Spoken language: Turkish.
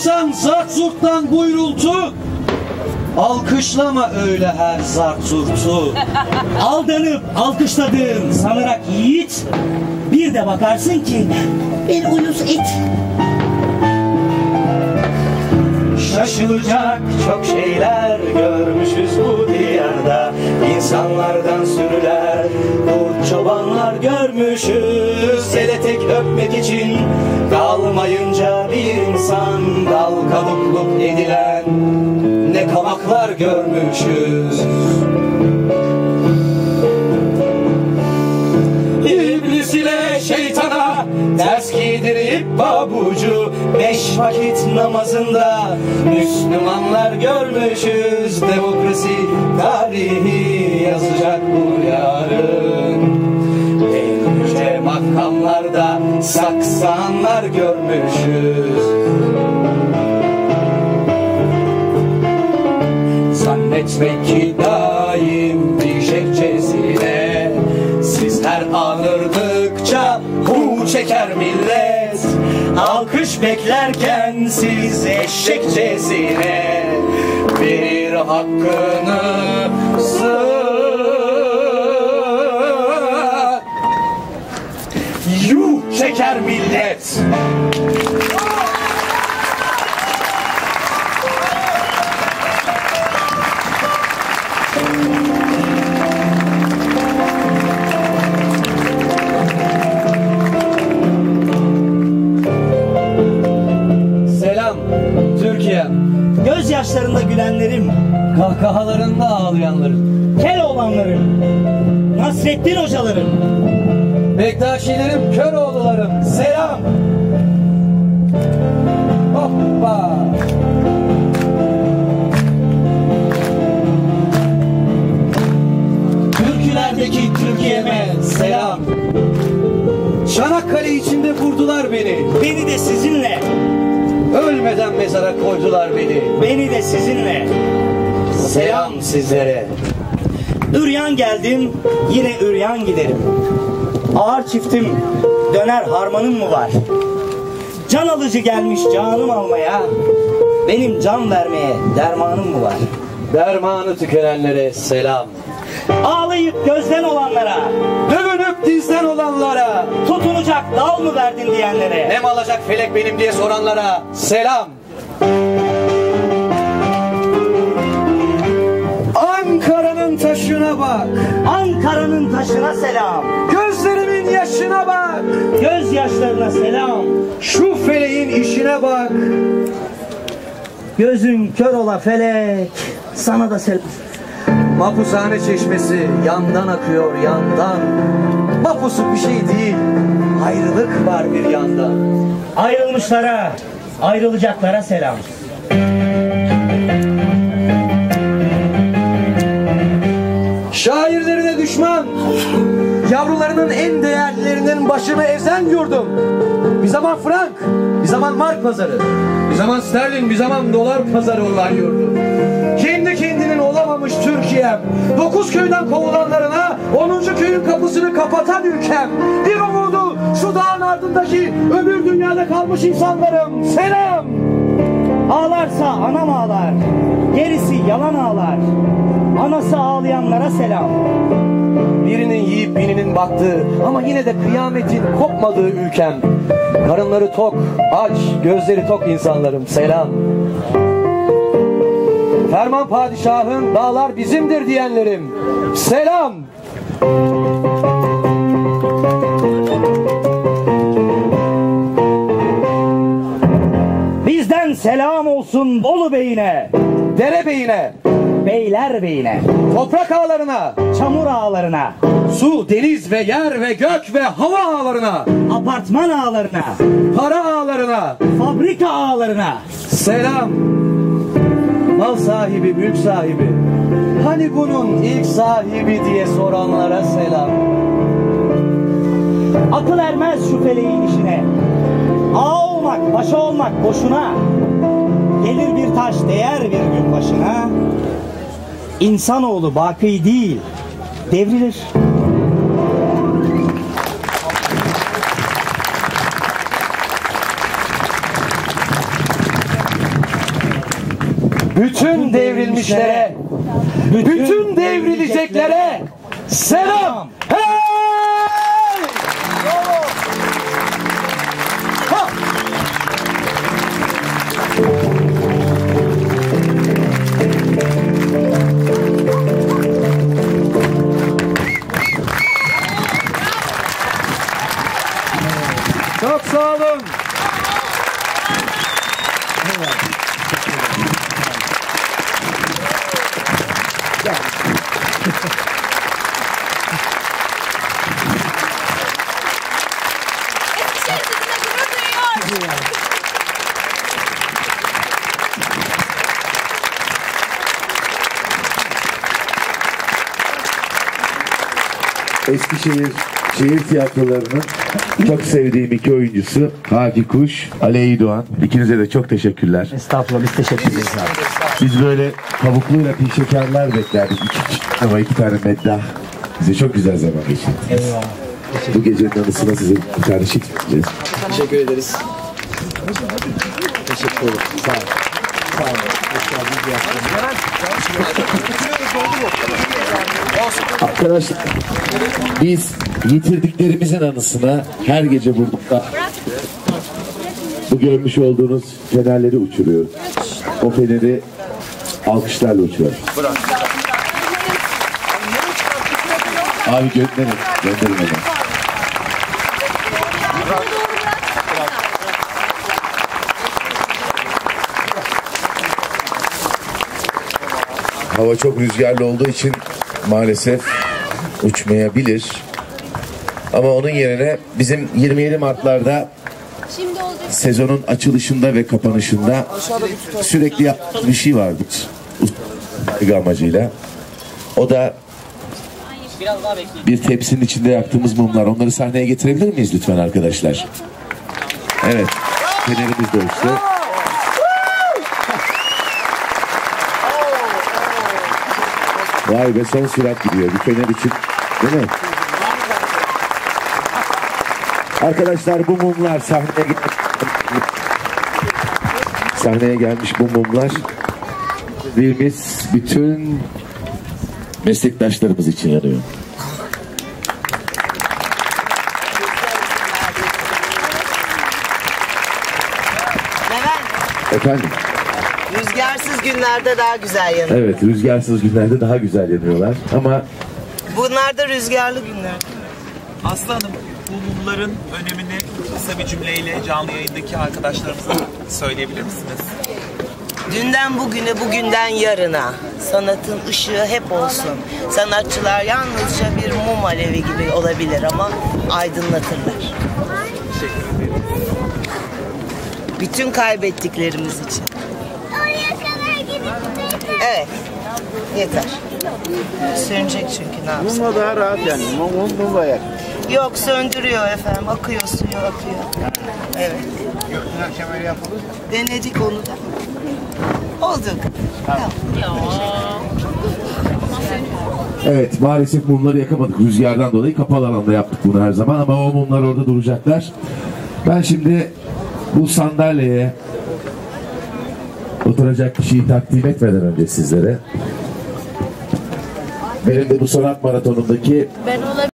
duysan zart zurttan buyrultu, alkışlama öyle her zart zurtu. Aldanıp alkışladığın sanarak yiğit, bir de bakarsın ki bir uyuz it. Şaşılacak çok şeyler görmüşüz bu diyarda. İnsanlardan sürüler, kurt çobanlar görmüşüz. Ele tek öpmek için kalmayınca bir insan, dal kavukluk edilen ne kavaklar görmüşüz. İblis ile şeytana ters giydirip pabucu, 5 vakit namazında Müslümanlar görmüşüz. Demokrasi tarihi yazacak bu yarın. En yüce makamlarda saksanlar görmüşüz. Zannetmek ki daim bir şehçesine, siz her anırdıkça hu çeker millet. Alkış beklerken siz eşekçesine bir hakkını yuh çeker millet. Gözyaşlarında gülenlerim, kahkahalarında ağlayanlarım, Keloğlanlarım, Nasrettin hocalarım, Bektaşilerim, Köroğlularım, selam. Hoppa. Türkülerdeki Türkiye'me selam. Çanakkale içinde vurdular beni. beni de sizinle, Ölmeden mezara koydular beni. beni de sizinle. Selam sizlere. Üryan geldim, yine üryan giderim. Ağır çiftim, döner harmanım mı var? Can alıcı gelmiş canım almaya, benim can vermeye dermanım mı var? Dermanı tükenenlere selam. Ağlayıp gözden olanlara, Dövünüp dizden olanlara, tutunacak dal mı verdin diyenlere, nem alacak felek benim diye soranlara selam. Ankara'nın taşına bak, Ankara'nın taşına selam, gözlerimin yaşına bak, gözyaşlarına selam, şu feleğin işine bak. gözün kör ola felek, sana da selam. Mapushane çeşmesi yandan akıyor yandan. Mapusuk bir şey değil, ayrılık var bir yandan. Ayrılmışlara, ayrılacaklara selam. Şairlerine düşman, yavrularının en değerlilerinin başını ezen yurdum. Bir zaman frank, bir zaman mark pazarı, bir zaman sterlin, bir zaman dolar pazarı olan yurdum. Kendi kendinin olamamış Türkiye'm, 9 köyden kovulanlarına 10. köyün kapısını kapatan ülkem. Bir umudu şu dağın ardındaki öbür dünyada kalmış insanlarım, selam. Ağlarsa anam ağlar, gerisi yalan ağlar. Anası ağlayanlara selam. Birinin yiyip birinin baktığı ama yine de kıyametin kopmadığı ülkem. Karınları tok, aç, gözleri tok insanlarım, selam. Ferman padişahın dağlar bizimdir diyenlerim, selam. Bizden selam olsun Bolu Bey'ine, Derebeyine, Beylerbeyi'ne, toprak ağlarına, çamur ağlarına, su, deniz ve yer ve gök ve hava ağlarına, apartman ağlarına, para ağlarına, fabrika ağlarına selam. Mal sahibi, mülk sahibi, hani bunun ilk sahibi diye soranlara selam. akıl ermez şu feleğin işine. Ağa olmak, paşa olmak boşuna. Gelir bir taş değer bir gün başına. İnsanoğlu baki değil, devrilir. bütün devrilmişlere, bütün devrileceklere selam. Hey! Ha! Çok sağ olun. Eskişehir şehir tiyatrolarının çok sevdiğim iki oyuncusu Haki Kuş, Ali Doğan. İkinize de çok teşekkürler. Estağfurullah, biz teşekkür ederiz abi. Biz böyle kabukluyla pil şekerler beklerdik. İki tane meddah. Bize çok güzel zaman geçirdiniz. Bu gecenin anısına size bir tane şiir vereceğiz. Teşekkür ederiz. Teşekkür ederim. Sağ olun. Sağ olun. Arkadaşlar biz yitirdiklerimizin anısına her gece burada bu görmüş olduğunuz fenerleri uçuruyoruz. O feneri alkışlarla uçuruyoruz. Abi gönderin onu. Hava çok rüzgarlı olduğu için maalesef uçmayabilir. Ama onun yerine bizim 27 Mart'larda sezonun açılışında ve kapanışında sürekli yaptığımız bir şey vardı. Amacıyla. O da bir tepsinin içinde yaktığımız mumlar. Onları sahneye getirebilir miyiz lütfen arkadaşlar? Evet. Fenerimiz de uçtu. Vay be, son sürat gidiyor. Bir fener için. Değil mi? Arkadaşlar bu mumlar sahneye gelmiş bu mumlar biz bütün meslektaşlarımız için yanıyor. Levent, Efendim? rüzgarsız günlerde daha güzel yanıyor. Evet, rüzgarsız günlerde daha güzel yanıyorlar ama Bunlar da rüzgarlı günler. Aslı Hanım, bu mumların önemini kısa bir cümleyle canlı yayındaki arkadaşlarımıza söyleyebilir misiniz? Dünden bugüne, bugünden yarına sanatın ışığı hep olsun. Sanatçılar yalnızca bir mum alevi gibi olabilir ama aydınlatırlar. Teşekkür ederim. Bütün kaybettiklerimiz için. Evet, yeter. Sönecek çünkü ne yapsın? Mumla daha rahat yani. Mumla yak. Yok, söndürüyor efendim. Akıyor, suyu akıyor. Evet. Gökdelen kemeri yapılır. Denedik onu da. Oldu. Tamam. evet, maalesef mumları yakamadık rüzgardan dolayı. Kapalı alanda yaptık bunu her zaman ama o mumlar orada duracaklar. Ben şimdi bu sandalyeye oturacak kişiyi takdim etmeden önce sizlere benim de bu sanat maratonundaki